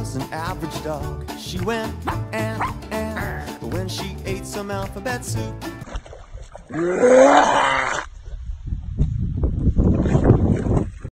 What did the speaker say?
was an average dog. She went and when she ate some alphabet soup.